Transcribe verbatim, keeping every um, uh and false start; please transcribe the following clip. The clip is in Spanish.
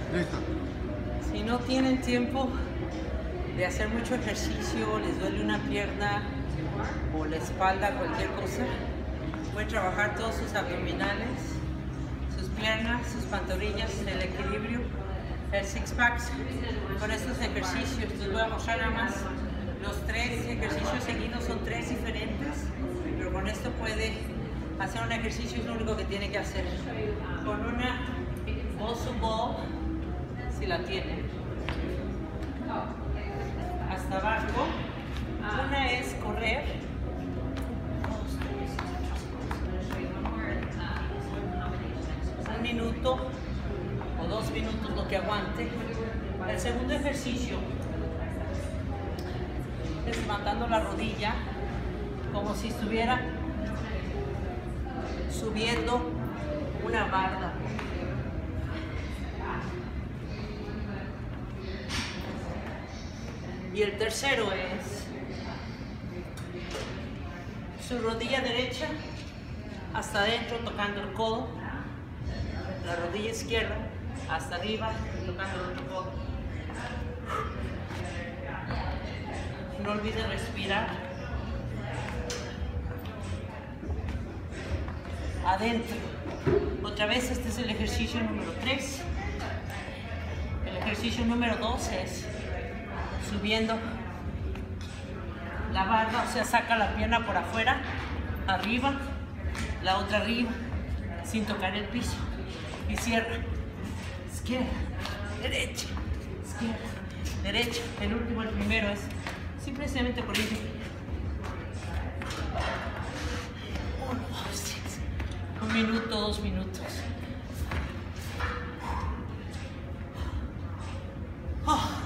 Listo. Si no tienen tiempo de hacer mucho ejercicio, les duele una pierna o la espalda, cualquier cosa, pueden trabajar todos sus abdominales, sus piernas, sus pantorrillas, el equilibrio, el six packs con estos ejercicios. Les voy a mostrar nada más los tres ejercicios seguidos, son tres diferentes, pero con esto puede hacer un ejercicio, es lo único que tiene que hacer. Con una muscle ball, si la tienen, hasta abajo. Una es correr, un minuto o dos minutos, lo que aguante. El segundo ejercicio es levantando la rodilla como si estuviera subiendo una barda. Y el tercero es su rodilla derecha hasta adentro tocando el codo, la rodilla izquierda hasta arriba tocando el otro codo. No olviden respirar. Adentro. Otra vez, este es el ejercicio número tres. El ejercicio número dos es subiendo la barra, o sea, saca la pierna por afuera, arriba, la otra arriba, sin tocar el piso. Y cierra. Izquierda, derecha, izquierda, derecha. El último, el primero, es simplemente por ir. Uno, dos, tres. Un minuto, dos minutos. Oh.